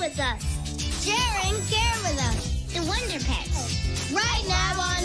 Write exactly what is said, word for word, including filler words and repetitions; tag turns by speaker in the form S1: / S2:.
S1: with us. Sharing care with us. The Wonder Pets. Right now on